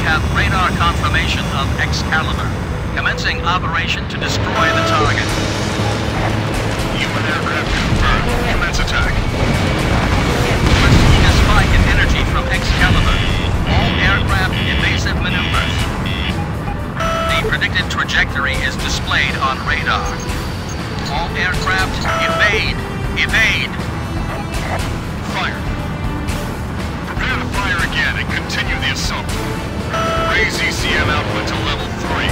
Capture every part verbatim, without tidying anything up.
have radar confirmation of Excalibur. Commencing operation to destroy the target. Human aircraft confirmed. Commence attack. We're seeing a spike in energy from Excalibur. All aircraft evasive maneuvers. The predicted trajectory is displayed on radar. All aircraft evade. Evade. Fire. Prepare to fire again and continue the assault. Raise E C M output to level three.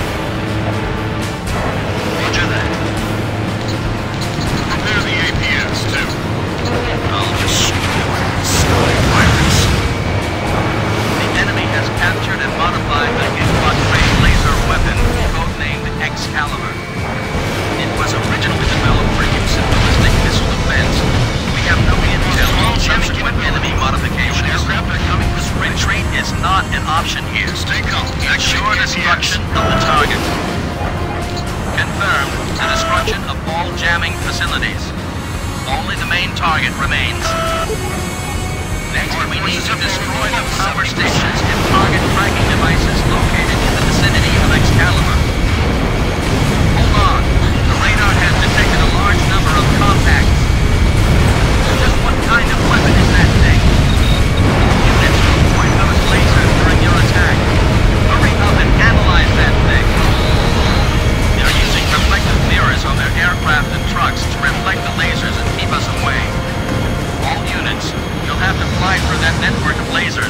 Roger that. Prepare the A P S too. I'll destroy sky pirates. The enemy has captured and modified the infrared laser weapon, codenamed Excalibur. It was originally developed for use in ballistic missile defense. We have no intel on subsequent enemy modifications. Retreat is not an option here. Stay calm. Ensure destruction of the target. Confirmed the destruction of all jamming facilities. Only the main target remains. Next, we need to destroy the power stations and target tracking devices located in the vicinity of Excalibur. Hold on. The radar has detected a large number of contacts. Just what kind of weapon is that thing? Units will point those lasers during your attack. Hurry up and analyze that thing. They're using reflective mirrors on their aircraft and trucks to reflect the lasers and keep us away. All units, you'll have to fly through that network of lasers.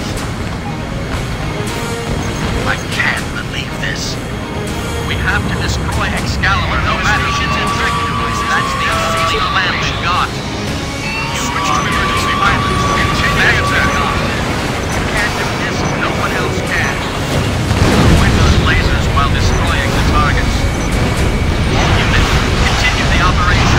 I can't believe this. We have to destroy Excalibur no matter what. That's the only plan we've got. Switch to emergency pilots. Continue attack. You can't do this, no one else can. Avoid those lasers while destroying the targets. All units, continue the operation.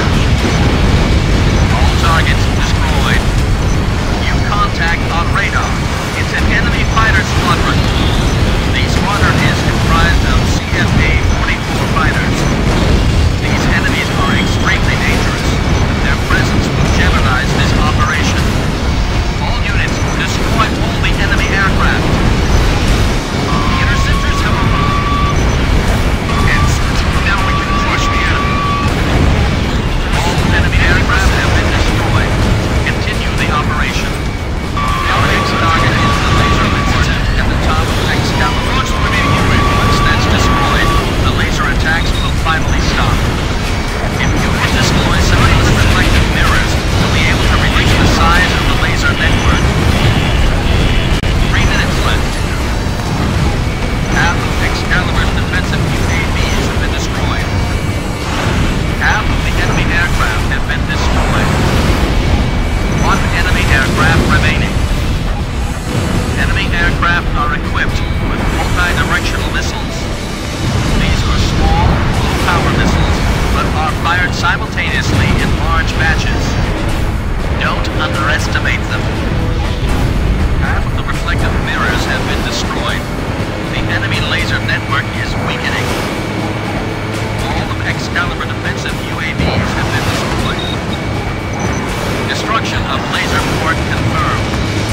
All targets destroyed. New contact on radar. It's an enemy fighter squadron. The squadron is comprised of C F A forty-four fighters. These enemies are extremely dangerous. Their presence will jeopardize this operation. All units, destroy all the enemy aircraft. The interceptors have arrived. Insert. Now we can crush the enemy. All enemy aircraft have been destroyed. Continue the operation. Our next target is the laser port at the top of Excalibur. Once that's destroyed, the laser attacks will finally stop. If you can destroy some of those reflective mirrors, you'll be able to reduce the size of the laser network. Three minutes left. Half of Excalibur's defensive U A Vs have been destroyed. Half of the enemy aircraft have been destroyed. One enemy aircraft remaining. Enemy aircraft are equipped with multi-directional missiles. These are small, low-power missiles, but are fired simultaneously in large batches. Don't underestimate them. Half of the reflective mirrors have been destroyed. The enemy laser network is weakening. All of Excalibur defensive U A Vs have been destroyed. Destruction of laser port confirmed.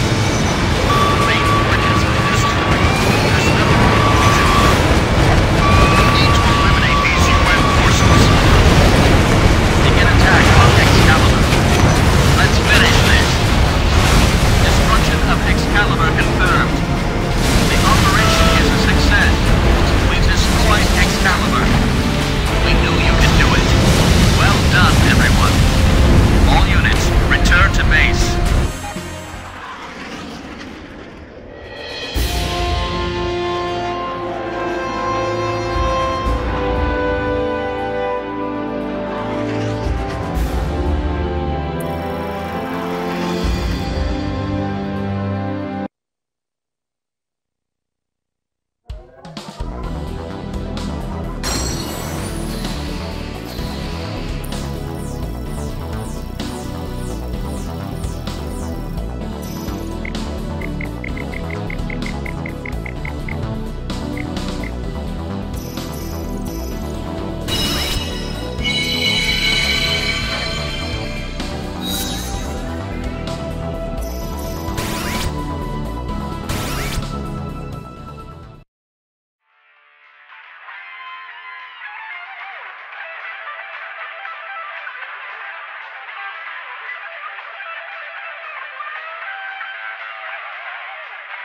Main port has been destroyed. There's nothing we can do. We need to eliminate these U N forces. Begin attack on Excalibur. Let's finish this. Destruction of Excalibur confirmed.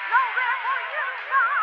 Nowhere will you find